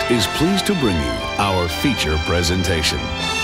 is pleased to bring you our feature presentation.